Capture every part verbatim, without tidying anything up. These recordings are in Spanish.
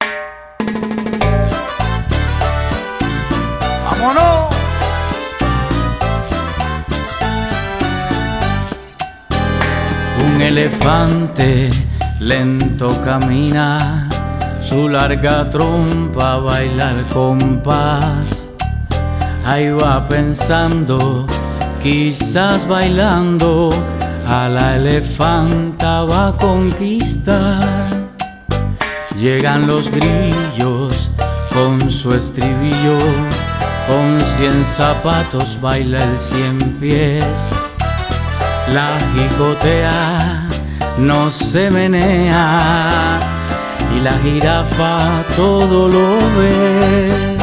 ¡Vámonos! Un elefante lento camina, su larga trompa baila al compás. Ahí va pensando, quizás bailando, a la elefanta va a conquistar. Llegan los grillos con su estribillo, con cien zapatos baila el cien pies. La jicotea, no se menea, y la jirafa todo lo ve.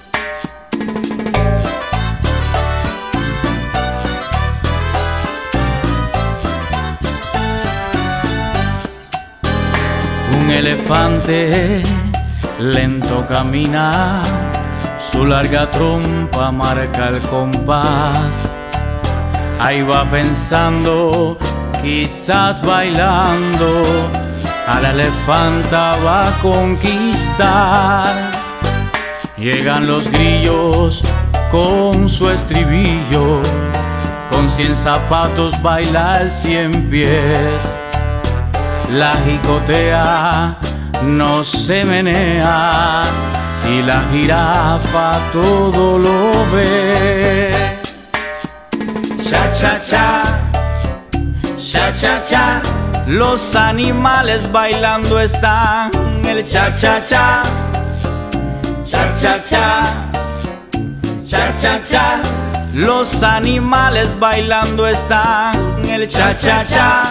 Un elefante lento camina, su larga trompa marca el compás. Ahí va pensando, quizás bailando, a la elefanta va a conquistar. Llegan los grillos con su estribillo, con cien zapatos baila el cien pies. La jicotea, no se menea, y la jirafa todo lo ve. Cha cha cha, cha cha cha, los animales bailando están. El cha cha cha, cha cha cha, cha cha cha, los animales bailando están. El cha cha cha.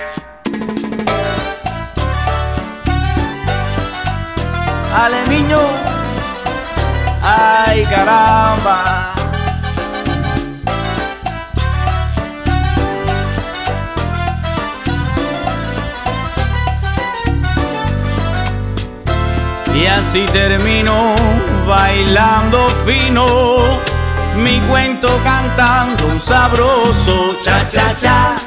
Ale niño, ay caramba. Y así termino bailando fino, mi cuento cantando un sabroso cha cha cha.